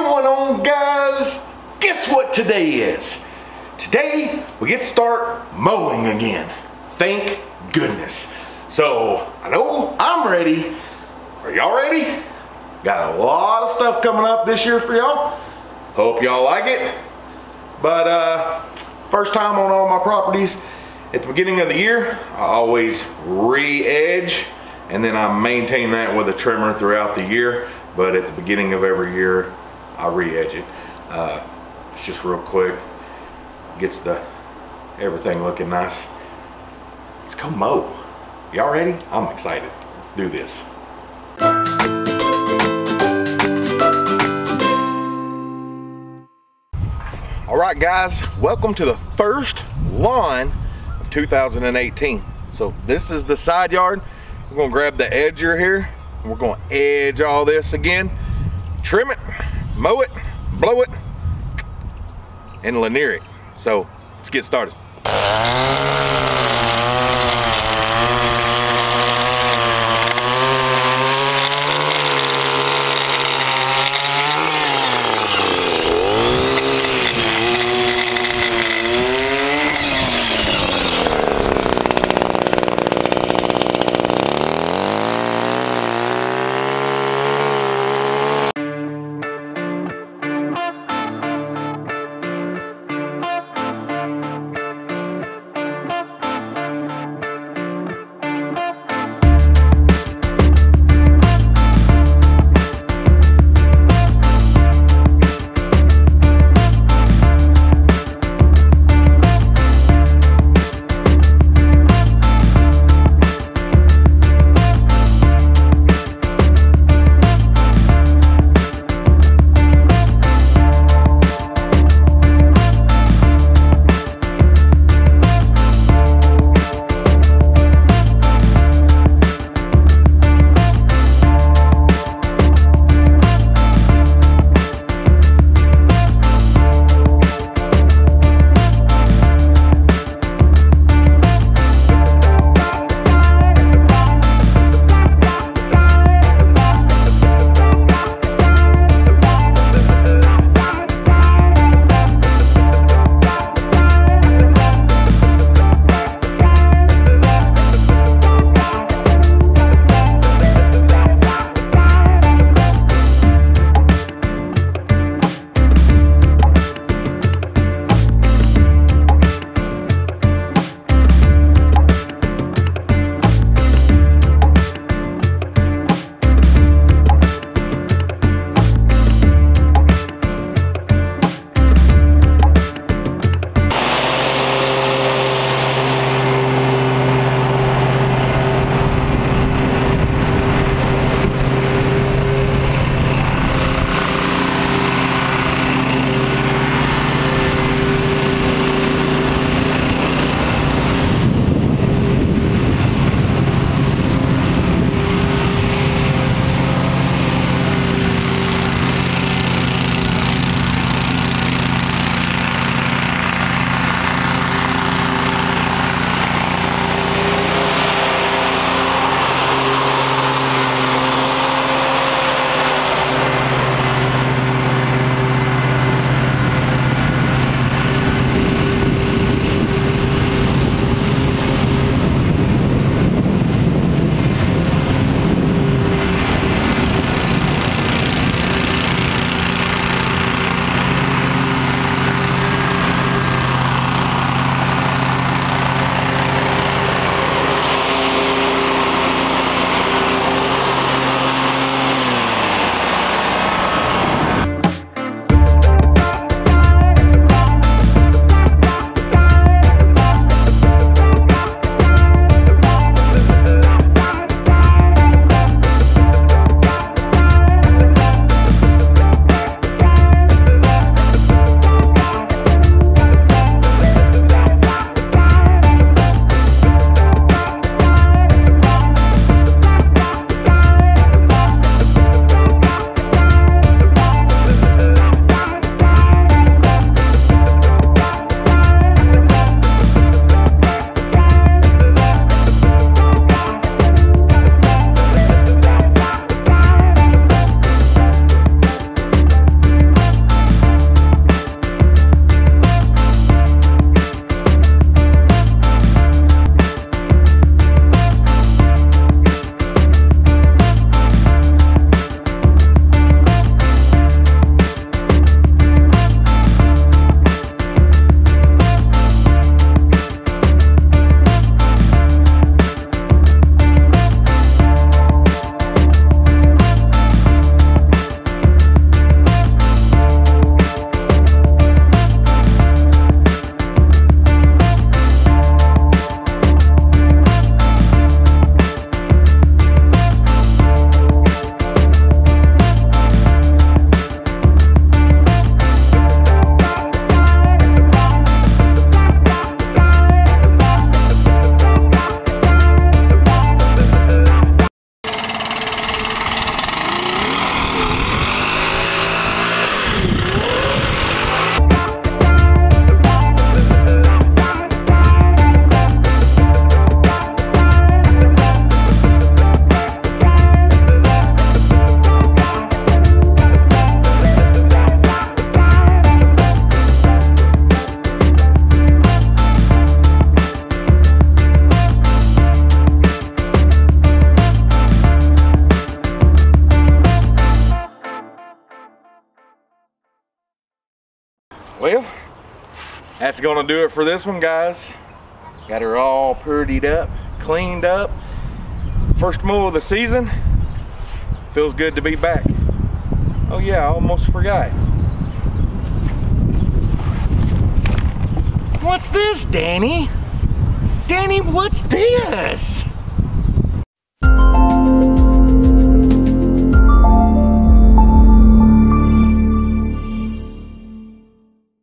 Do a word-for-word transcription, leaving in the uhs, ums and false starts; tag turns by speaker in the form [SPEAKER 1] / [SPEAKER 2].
[SPEAKER 1] going on, guys? Guess what today is? Today we get to start mowing again. Thank goodness. So I know I'm ready. Are y'all ready? Got a lot of stuff coming up this year for y'all. Hope y'all like it. But uh, first time on all my properties, at the beginning of the year, I always re-edge, and then I maintain that with a trimmer throughout the year. But at the beginning of every year, I re-edge it. Uh, it's just real quick, gets the everything looking nice. Let's go mow. Y'all ready? I'm excited. Let's do this. All right, guys, welcome to the first lawn of two thousand eighteen. So this is the side yard. We're gonna grab the edger here, and we're gonna edge all this again, trim it, mow it, blow it, and lanier it. So let's get started. Well, that's gonna do it for this one, guys. Got her all purdied up, cleaned up. First mow of the season. Feels good to be back. Oh yeah, I almost forgot. What's this, Danny? Danny, what's this?